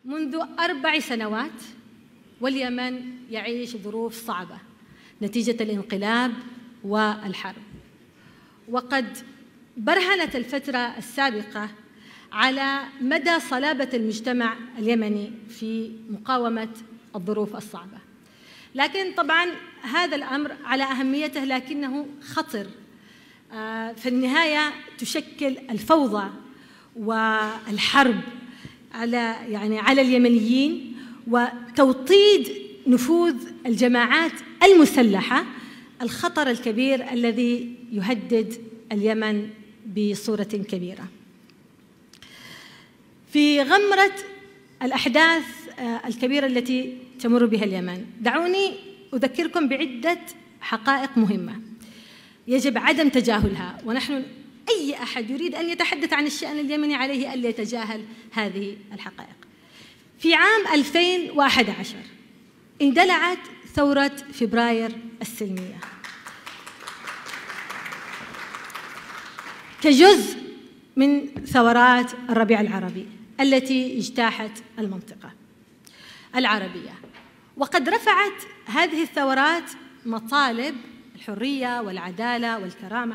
منذ 4 سنوات واليمن يعيش ظروف صعبة نتيجة الانقلاب والحرب، وقد برهنت الفترة السابقة على مدى صلابة المجتمع اليمني في مقاومة الظروف الصعبة. لكن طبعاً هذا الأمر على أهميته لكنه خطر. في النهاية تشكل الفوضى والحرب على اليمنيين وتوطيد نفوذ الجماعات المسلحة الخطر الكبير الذي يهدد اليمن بصورة كبيرة. في غمرة الأحداث الكبيرة التي تمر بها اليمن، دعوني أذكركم بعدة حقائق مهمة يجب عدم تجاهلها، ونحن أي أحد يريد أن يتحدث عن الشأن اليمني عليه ألا يتجاهل هذه الحقائق. في عام 2011 اندلعت ثورة فبراير السلمية كجزء من ثورات الربيع العربي التي اجتاحت المنطقة العربية، وقد رفعت هذه الثورات مطالب الحرية والعدالة والكرامة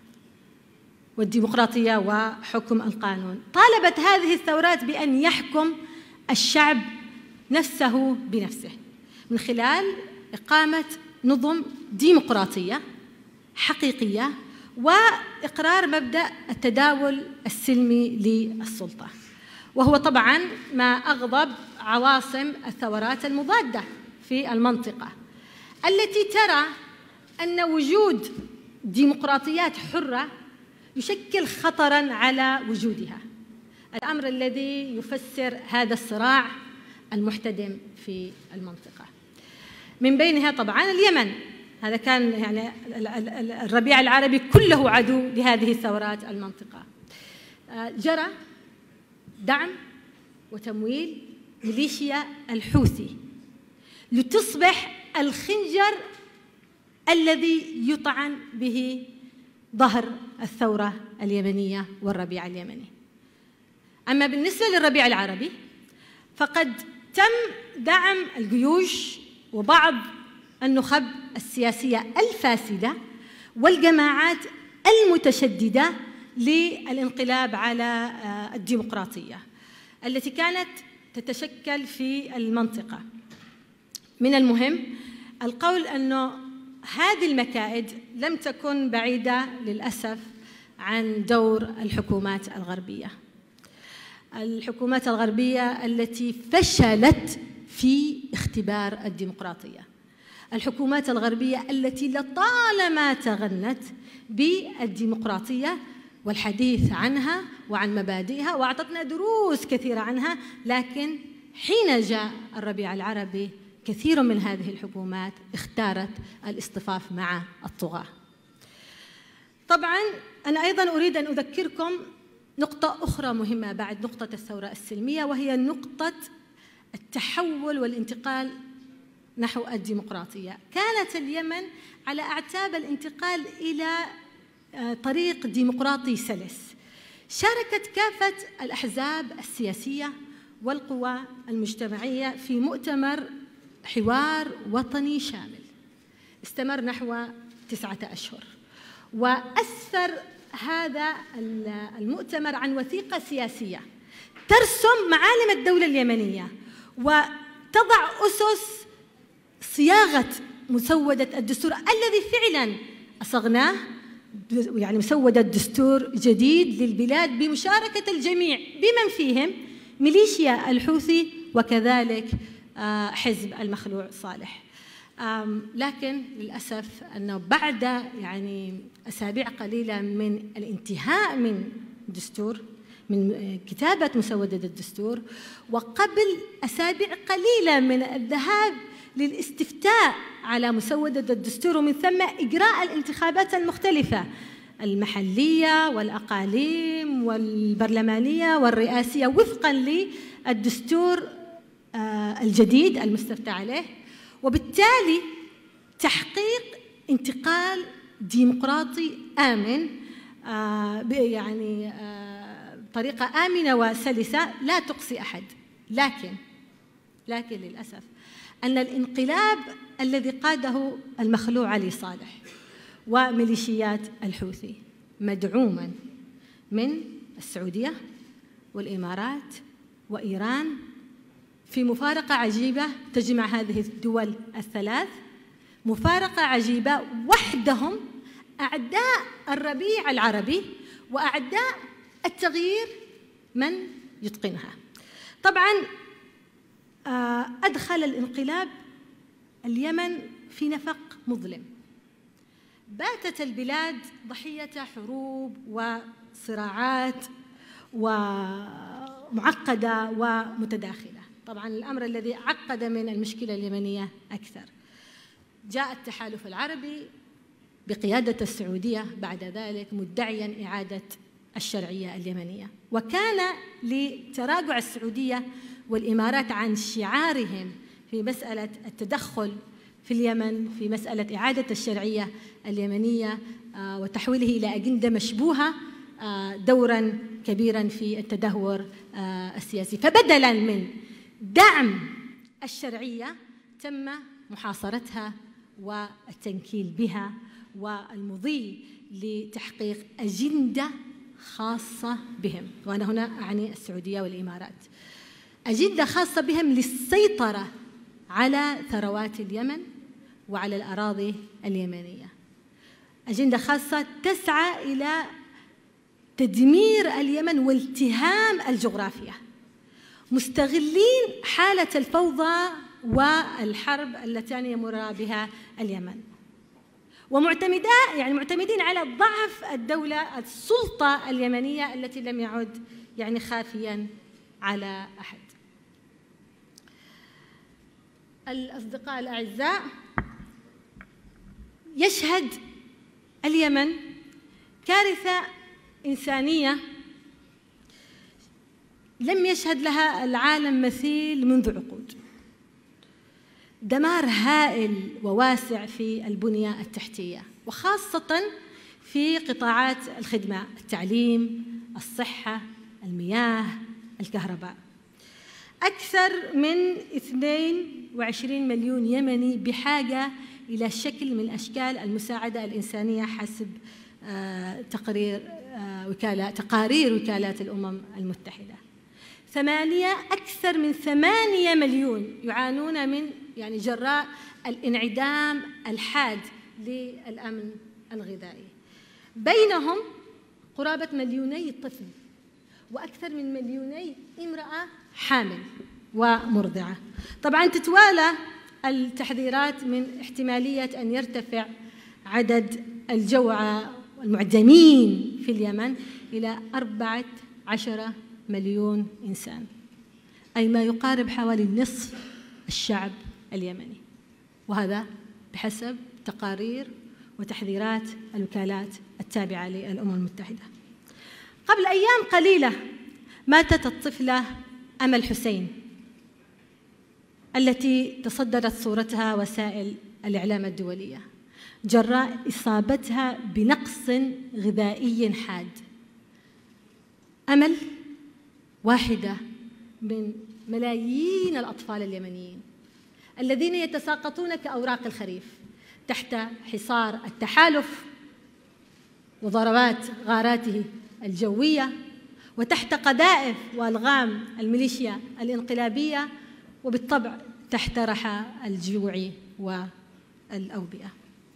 والديمقراطية وحكم القانون. طالبت هذه الثورات بأن يحكم الشعب نفسه بنفسه من خلال إقامة نظم ديمقراطية حقيقية وإقرار مبدأ التداول السلمي للسلطة، وهو طبعاً ما أغضب عواصم الثورات المضادة في المنطقة التي ترى أن وجود ديمقراطيات حرة يشكل خطراً على وجودها، الأمر الذي يفسر هذا الصراع المحتدم في المنطقة. من بينها طبعاً اليمن، هذا كان الربيع العربي كله عدو لهذه الثورات المنطقة. جرى دعم وتمويل ميليشيا الحوثي لتصبح الخنجر الذي يطعن به ظهر الثورة اليمنية والربيع اليمني. أما بالنسبة للربيع العربي فقد تم دعم الجيوش وبعض النخب السياسية الفاسدة والجماعات المتشددة للانقلاب على الديمقراطية التي كانت تتشكل في المنطقة. من المهم القول أنه هذه المكائد لم تكن بعيدة للأسف عن دور الحكومات الغربية، الحكومات الغربية التي فشلت في اختبار الديمقراطية، الحكومات الغربية التي لطالما تغنت بالديمقراطية والحديث عنها وعن مبادئها وأعطتنا دروس كثيرة عنها، لكن حين جاء الربيع العربي كثير من هذه الحكومات اختارت الاصطفاف مع الطغاة. طبعاً أنا أيضاً أريد أن أذكركم نقطة أخرى مهمة بعد نقطة الثورة السلمية، وهي نقطة التحول والانتقال نحو الديمقراطية. كانت اليمن على أعتاب الانتقال إلى طريق ديمقراطي سلس. شاركت كافة الأحزاب السياسية والقوى المجتمعية في مؤتمر حوار وطني شامل استمر نحو 9 أشهر، وأسفر هذا المؤتمر عن وثيقة سياسية ترسم معالم الدولة اليمنية وتضع أسس صياغة مسودة الدستور الذي فعلاً أصغناه، مسودة دستور جديد للبلاد بمشاركة الجميع بمن فيهم ميليشيا الحوثي وكذلك حزب المخلوع صالح. لكن للأسف أنه بعد أسابيع قليلة من الانتهاء من كتابة مسودة الدستور وقبل أسابيع قليلة من الذهاب للاستفتاء على مسودة الدستور ومن ثم إجراء الانتخابات المختلفة المحلية والأقاليم والبرلمانية والرئاسية وفقاً للدستور الجديد المستفتى عليه، وبالتالي تحقيق انتقال ديمقراطي آمن بطريقة آمنة وسلسة لا تقصي أحد لكن للأسف أن الانقلاب الذي قاده المخلوع علي صالح وميليشيات الحوثي مدعوما من السعودية والإمارات وإيران في مفارقة عجيبة تجمع هذه الدول الثلاث، مفارقة عجيبة، وحدهم أعداء الربيع العربي وأعداء التغيير من يتقنها. طبعاً أدخل الانقلاب اليمن في نفق مظلم، باتت البلاد ضحية حروب وصراعات ومعقدة ومتداخلة. طبعاً الأمر الذي عقد من المشكلة اليمنية أكثر، جاء التحالف العربي بقيادة السعودية بعد ذلك مدعياً إعادة الشرعية اليمنية، وكان لتراجع السعودية والإمارات عن شعارهم في مسألة التدخل في اليمن في مسألة إعادة الشرعية اليمنية وتحويله إلى أجندة مشبوهة دوراً كبيراً في التدهور السياسي. فبدلاً من دعم الشرعية تم محاصرتها والتنكيل بها والمضي لتحقيق أجندة خاصة بهم، وأنا هنا أعني السعودية والإمارات، أجندة خاصة بهم للسيطرة على ثروات اليمن وعلى الأراضي اليمنية، أجندة خاصة تسعى إلى تدمير اليمن والتهام الجغرافيا، مستغلين حالة الفوضى والحرب التي يمر بها اليمن، معتمدين على ضعف الدولة السلطة اليمنية التي لم يعد خافياً على أحد. الأصدقاء الأعزاء، يشهد اليمن كارثة إنسانية لم يشهد لها العالم مثيل منذ عقود، دمار هائل وواسع في البنية التحتية وخاصة في قطاعات الخدمة، التعليم، الصحة، المياه، الكهرباء. أكثر من 22 مليون يمني بحاجة إلى شكل من أشكال المساعدة الإنسانية حسب تقارير وكالات الأمم المتحدة. أكثر من 8 مليون يعانون من جراء الانعدام الحاد للأمن الغذائي، بينهم قرابة 2 مليون طفل وأكثر من 2 مليون امرأة حامل ومرضعة. طبعاً تتوالى التحذيرات من احتمالية أن يرتفع عدد الجوعى والمعدمين في اليمن إلى 14 مليون إنسان، أي ما يقارب حوالي نصف الشعب اليمني، وهذا بحسب تقارير وتحذيرات الوكالات التابعة للأمم المتحدة. قبل أيام قليلة ماتت الطفلة أمل حسين التي تصدرت صورتها وسائل الإعلام الدولية جراء إصابتها بنقص غذائي حاد. أمل واحدة من ملايين الأطفال اليمنيين الذين يتساقطون كأوراق الخريف تحت حصار التحالف وضربات غاراته الجوية وتحت قذائف وألغام الميليشيا الانقلابية، وبالطبع تحت رحى الجوع والأوبئة.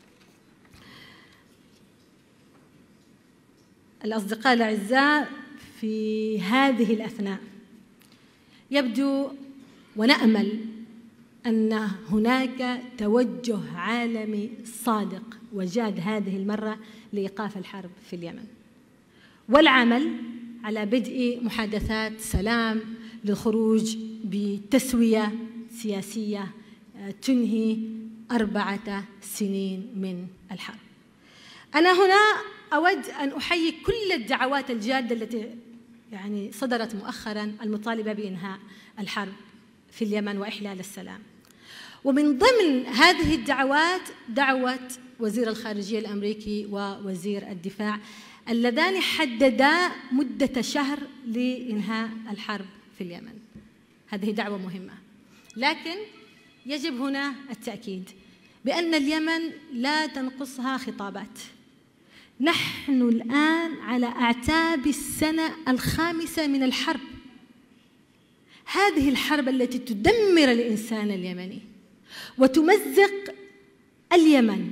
الأصدقاء الأعزاء، في هذه الأثناء يبدو ونأمل أن هناك توجه عالمي صادق وجاد هذه المرة لإيقاف الحرب في اليمن والعمل على بدء محادثات سلام للخروج بتسوية سياسية تنهي 4 سنين من الحرب. أنا هنا أود أن أحيي كل الدعوات الجادة التي صدرت مؤخراً المطالبة بإنهاء الحرب في اليمن وإحلال السلام، ومن ضمن هذه الدعوات دعوة وزير الخارجية الأمريكي ووزير الدفاع اللذان حددا مدة شهر لإنهاء الحرب في اليمن. هذه دعوة مهمة، لكن يجب هنا التأكيد بأن اليمن لا تنقصها خطابات. نحن الآن على أعتاب السنة الخامسة من الحرب، هذه الحرب التي تدمر الإنسان اليمني وتمزق اليمن.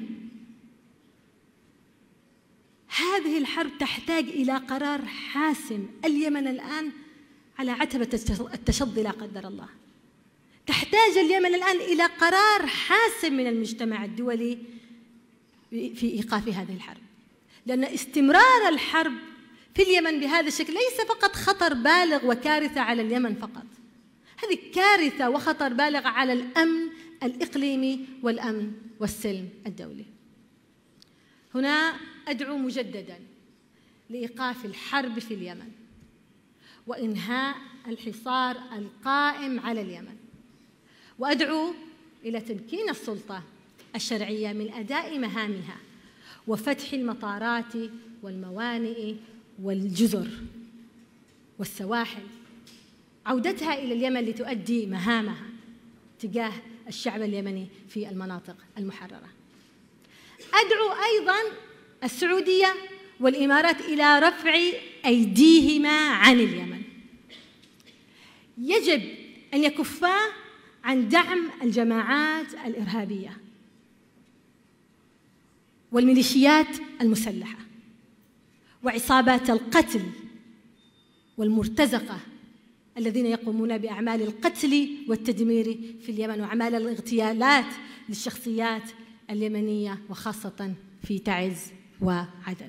هذه الحرب تحتاج إلى قرار حاسم. اليمن الآن على عتبة التشظي لا قدر الله. تحتاج اليمن الآن إلى قرار حاسم من المجتمع الدولي في إيقاف هذه الحرب، لأن استمرار الحرب في اليمن بهذا الشكل ليس فقط خطر بالغ وكارثة على اليمن فقط، هذه كارثة وخطر بالغ على الأمن الإقليمي والأمن والسلم الدولي. هنا أدعو مجدداً لإيقاف الحرب في اليمن وإنهاء الحصار القائم على اليمن، وأدعو إلى تمكين السلطة الشرعية من أداء مهامها وفتح المطارات والموانئ والجزر والسواحل، عودتها إلى اليمن لتؤدي مهامها تجاه الشعب اليمني في المناطق المحررة. أدعو أيضاً السعودية والإمارات إلى رفع أيديهما عن اليمن. يجب أن يكفا عن دعم الجماعات الإرهابية والميليشيات المسلحة وعصابات القتل والمرتزقة الذين يقومون بأعمال القتل والتدمير في اليمن وأعمال الاغتيالات للشخصيات اليمنية وخاصة في تعز وعدن.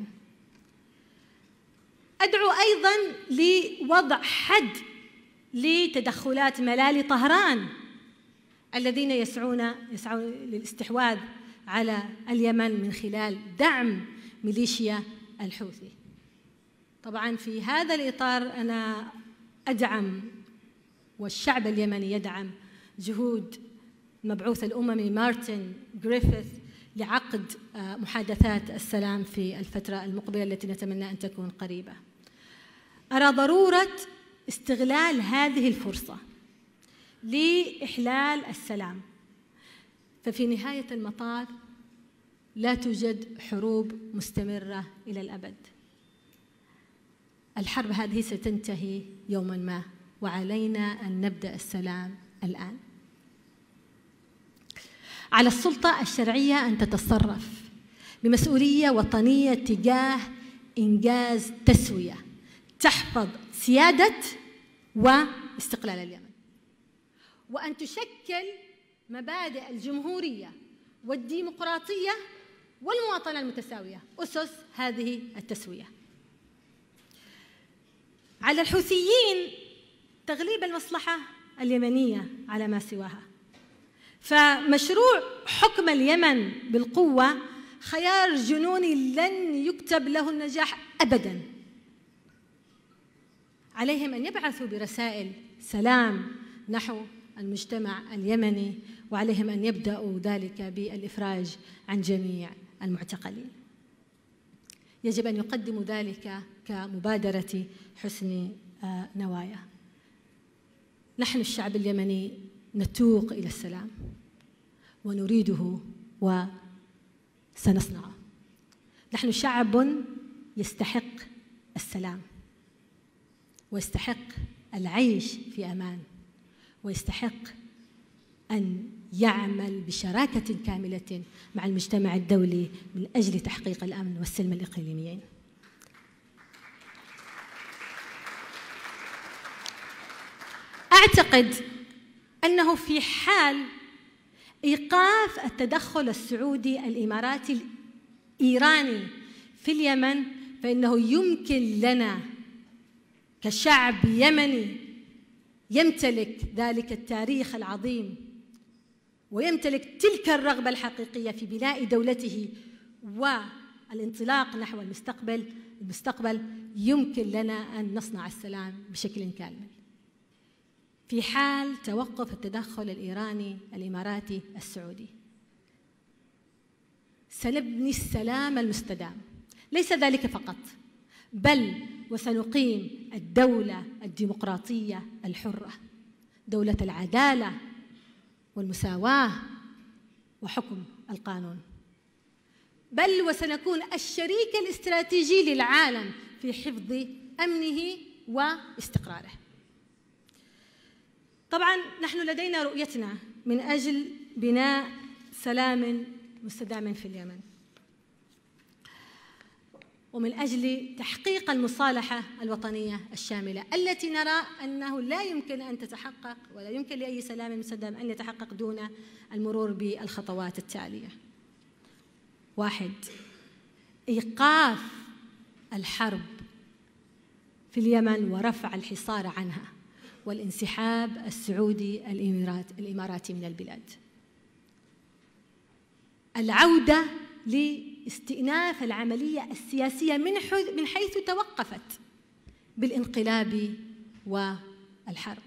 أدعو أيضاً لوضع حد لتدخلات ملالي طهران الذين يسعون للاستحواذ على اليمن من خلال دعم ميليشيا الحوثي. طبعاً في هذا الإطار أنا أدعم والشعب اليمني يدعم جهود المبعوث الأممي مارتن غريفيث لعقد محادثات السلام في الفترة المقبلة التي نتمنى أن تكون قريبة. أرى ضرورة استغلال هذه الفرصة لإحلال السلام، ففي نهاية المطاف لا توجد حروب مستمرة إلى الأبد. الحرب هذه ستنتهي يوماً ما، وعلينا أن نبدأ السلام الآن. على السلطة الشرعية أن تتصرف بمسؤولية وطنية تجاه إنجاز تسوية تحفظ سيادة واستقلال اليمن، وأن تشكل مبادئ الجمهورية والديمقراطية والمواطنة المتساوية أسس هذه التسوية. على الحوثيين تغليب المصلحة اليمنية على ما سواها، فمشروع حكم اليمن بالقوة خيار جنوني لن يكتب له النجاح أبداً. عليهم أن يبعثوا برسائل سلام نحو المجتمع اليمني، وعليهم أن يبدأوا ذلك بالإفراج عن جميع المعتقلين. يجب أن يقدموا ذلك كمبادرة حسن نوايا. نحن الشعب اليمني نتوق إلى السلام ونريده وسنصنعه. نحن شعب يستحق السلام ويستحق العيش في أمان ويستحق أن يعمل بشراكة كاملة مع المجتمع الدولي من أجل تحقيق الأمن والسلم الإقليميين. أعتقد أنه في حال إيقاف التدخل السعودي الإماراتي الإيراني في اليمن، فإنه يمكن لنا كشعب يمني يمتلك ذلك التاريخ العظيم ويمتلك تلك الرغبة الحقيقية في بناء دولته والانطلاق نحو المستقبل، يمكن لنا أن نصنع السلام بشكل كامل. في حال توقف التدخل الإيراني الإماراتي السعودي سنبني السلام المستدام. ليس ذلك فقط، بل وسنقيم الدولة الديمقراطية الحرة دولة العدالة والمساواة وحكم القانون، بل وسنكون الشريك الاستراتيجي للعالم في حفظ أمنه واستقراره. طبعاً نحن لدينا رؤيتنا من أجل بناء سلام مستدام في اليمن، ومن أجل تحقيق المصالحة الوطنية الشاملة التي نرى أنه لا يمكن أن تتحقق ولا يمكن لأي سلام مستدام أن يتحقق دون المرور بالخطوات التالية. 1. إيقاف الحرب في اليمن ورفع الحصار عنها والانسحاب السعودي الإماراتي من البلاد. العودة لاستئناف العملية السياسية من حيث توقفت بالانقلاب والحرب.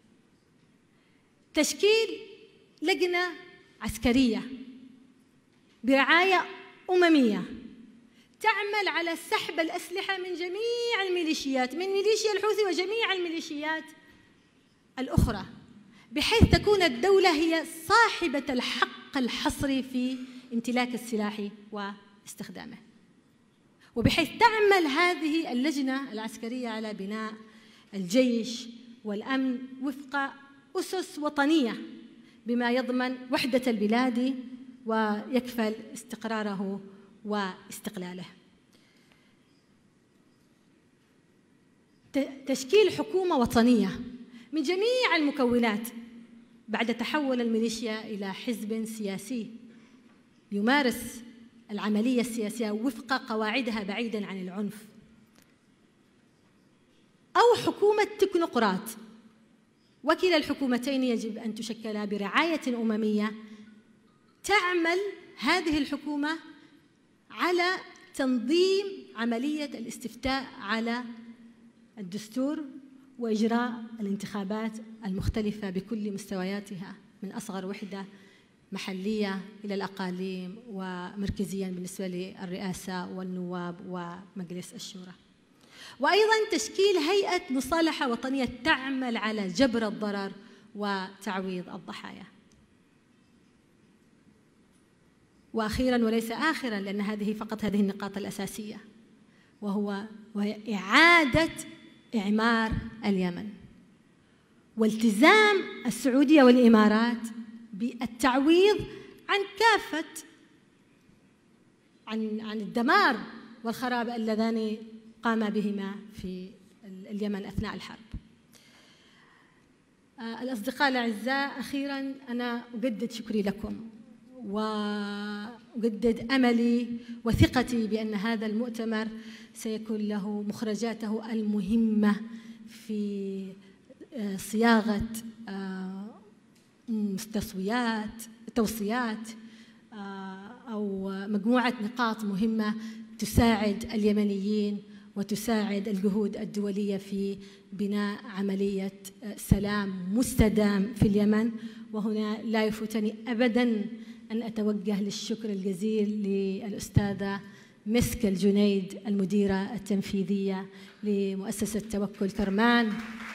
تشكيل لجنة عسكرية برعاية أممية تعمل على سحب الأسلحة من جميع الميليشيات، من ميليشيا الحوثي وجميع الميليشيات الأخرى، بحيث تكون الدولة هي صاحبة الحق الحصري في امتلاك السلاح واستخدامه، وبحيث تعمل هذه اللجنة العسكرية على بناء الجيش والأمن وفق أسس وطنية بما يضمن وحدة البلاد ويكفل استقراره واستقلاله. تشكيل حكومة وطنية من جميع المكونات بعد تحول الميليشيا إلى حزب سياسي يمارس العملية السياسية وفق قواعدها بعيداً عن العنف، أو حكومة تكنوقراط. وكلا الحكومتين يجب أن تشكلا برعاية أممية تعمل هذه الحكومة على تنظيم عملية الاستفتاء على الدستور وإجراء الانتخابات المختلفة بكل مستوياتها، من أصغر وحدة محلية إلى الأقاليم ومركزياً بالنسبة للرئاسة والنواب ومجلس الشورى. وأيضاً تشكيل هيئة مصالحة وطنية تعمل على جبر الضرر وتعويض الضحايا. وأخيراً وليس آخراً، لأن هذه فقط هذه النقاط الأساسية، وهي إعادة إعمار اليمن والتزام السعودية والإمارات بالتعويض عن كافة عن الدمار والخراب اللذان قام بهما في اليمن أثناء الحرب. الأصدقاء الأعزاء، أخيراً أنا أجدد شكري لكم وأجدد أملي وثقتي بأن هذا المؤتمر سيكون له مخرجاته المهمة في صياغة توصيات أو مجموعة نقاط مهمة تساعد اليمنيين وتساعد الجهود الدولية في بناء عملية سلام مستدام في اليمن. وهنا لا يفوتني أبداً أن أتوجه للشكر الجزيل للأستاذة مسك الجنيد المديرة التنفيذية لمؤسسة توكل كرمان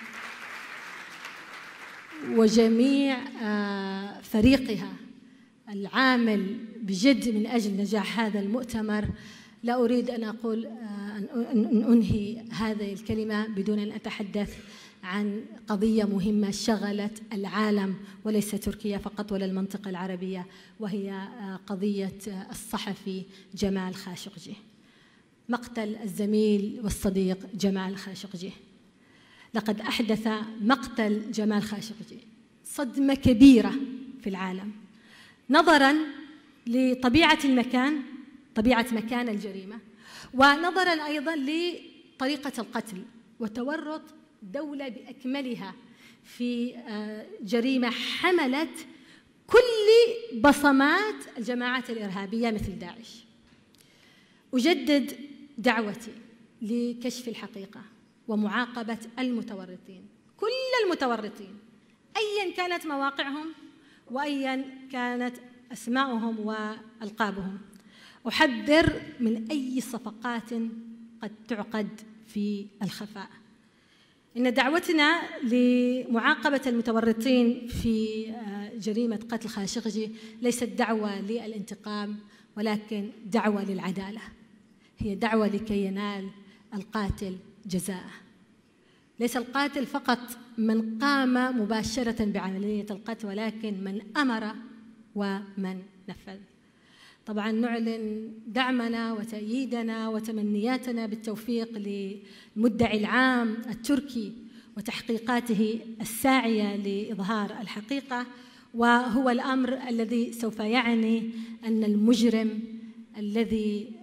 وجميع فريقها العامل بجد من أجل نجاح هذا المؤتمر. لا أريد أن أقول أن أنهي هذه الكلمة بدون أن أتحدث عن قضية مهمة شغلت العالم وليس تركيا فقط ولا المنطقة العربية، وهي قضية الصحفي جمال خاشقجي، مقتل الزميل والصديق جمال خاشقجي. لقد أحدث مقتل جمال خاشقجي صدمة كبيرة في العالم، نظراً لطبيعة المكان، طبيعة مكان الجريمة، ونظراً أيضاً لطريقة القتل وتورط دولة بأكملها في جريمة حملت كل بصمات الجماعات الإرهابية مثل داعش. أجدد دعوتي لكشف الحقيقة ومعاقبة المتورطين، كل المتورطين أياً كانت مواقعهم وأياً كانت أسماءهم وألقابهم. أحذر من أي صفقات قد تعقد في الخفاء. إن دعوتنا لمعاقبة المتورطين في جريمة قتل خاشقجي ليست دعوة للانتقام، ولكن دعوة للعدالة. هي دعوة لكي ينال القاتل جزاءه. ليس القاتل فقط من قام مباشرة بعملية القتل، ولكن من أمر ومن نفذ. طبعا نعلن دعمنا وتأييدنا وتمنياتنا بالتوفيق للمدعي العام التركي وتحقيقاته الساعية لإظهار الحقيقة، وهو الأمر الذي سوف يعني أن المجرم الذي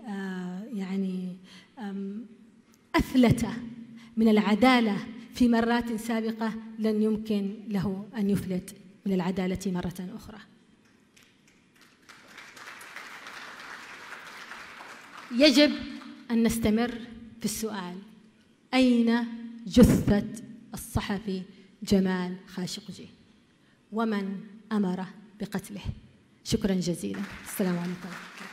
أفلت من العدالة في مرات سابقة لن يمكن له أن يفلت من العدالة مرة أخرى. يجب أن نستمر في السؤال: أين جثة الصحفي جمال خاشقجي؟ ومن أمر بقتله؟ شكراً جزيلاً. السلام عليكم.